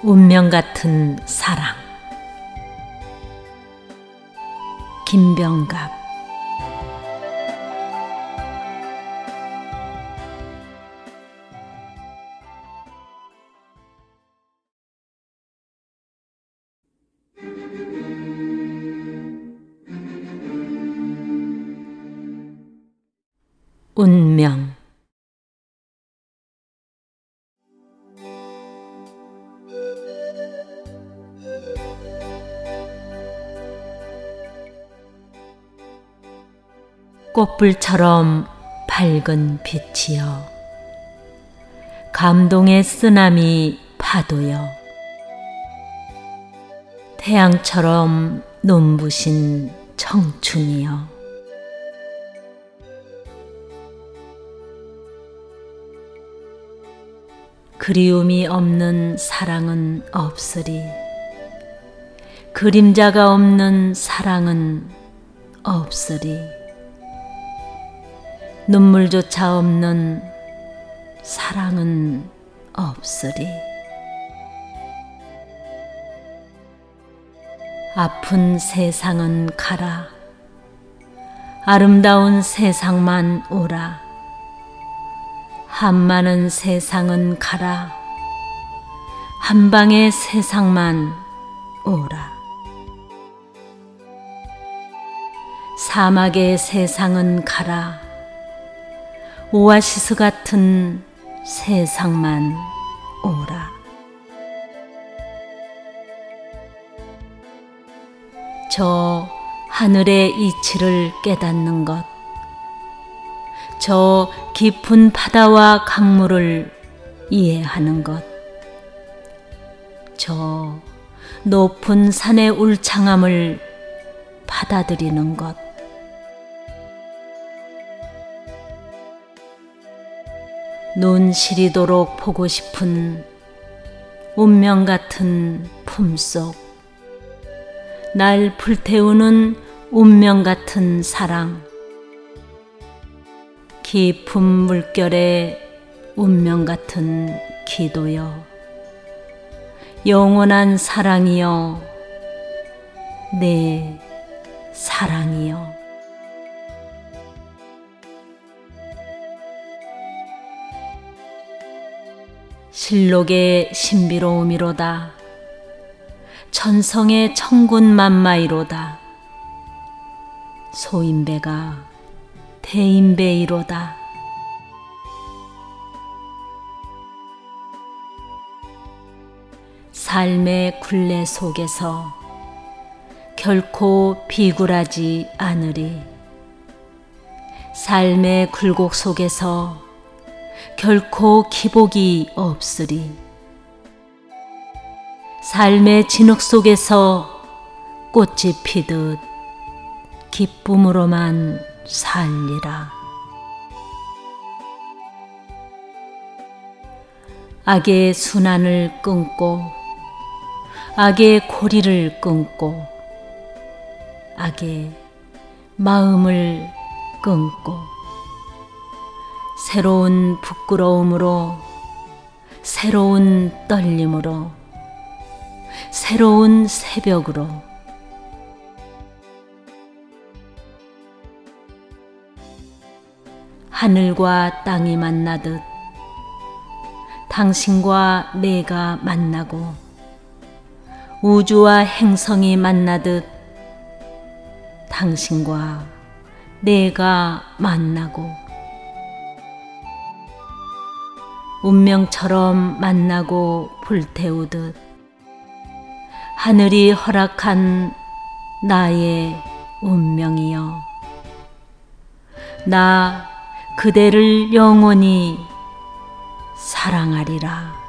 운명 같은 사랑. 김병갑. 운명. 꽃불처럼 밝은 빛이여, 감동의 쓰나미 파도여, 태양처럼 눈부신 청춘이여, 그리움이 없는 사랑은 없으리, 그림자가 없는 사랑은 없으리, 눈물조차 없는 사랑은 없으리. 아픈 세상은 가라, 아름다운 세상만 오라. 한많은 세상은 가라, 한방의 세상만 오라. 사막의 세상은 가라, 오아시스 같은 세상만 오라. 저 하늘의 이치를 깨닫는 것, 저 깊은 바다와 강물을 이해하는 것, 저 높은 산의 울창함을 받아들이는 것, 눈 시리도록 보고 싶은 운명 같은 품속, 날 불태우는 운명 같은 사랑, 깊은 물결의 운명 같은 기도여, 영원한 사랑이여, 내 사랑이여. 실록의 신비로움이로다, 천성의 천군만마이로다, 소인배가 대인배이로다. 삶의 굴레 속에서 결코 비굴하지 않으리, 삶의 굴곡 속에서 결코 기복이 없으리, 삶의 진흙 속에서 꽃이 피듯 기쁨으로만 살리라. 악의 순환을 끊고, 악의 고리를 끊고, 악의 마음을 끊고, 새로운 부끄러움으로, 새로운 떨림으로, 새로운 새벽으로, 하늘과 땅이 만나듯 당신과 내가 만나고, 우주와 행성이 만나듯 당신과 내가 만나고, 운명처럼 만나고 불태우듯 하늘이 허락한 나의 운명이여, 나 그대를 영원히 사랑하리라.